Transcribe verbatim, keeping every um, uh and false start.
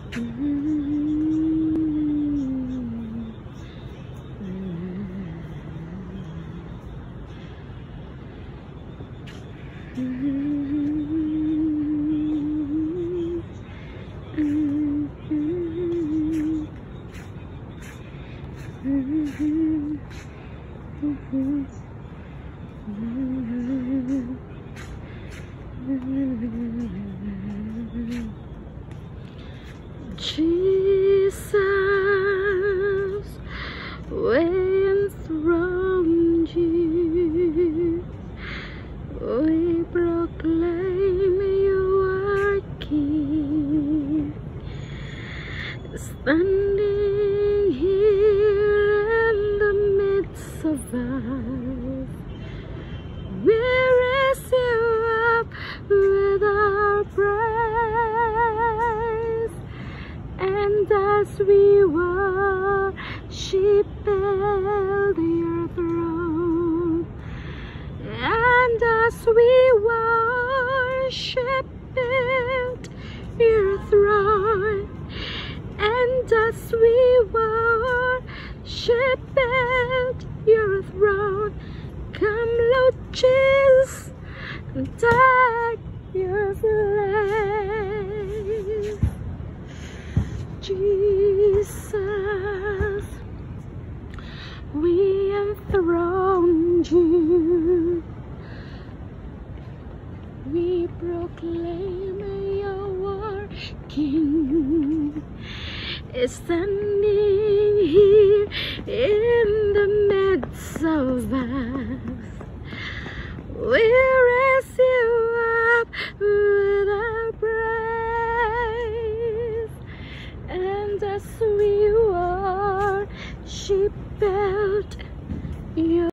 Jesus, we enthroned you, we proclaim you are King, standing here in the midst of us. We raise you up with our praise, and as we worship at your throne, and as we worship at your throne, and as we worship at your throne, come, Lord Jesus, and take your place. Jesus, we enthroned you, we proclaim your King, standing here in the midst of us. We raise you up with our praise, and as we worship at your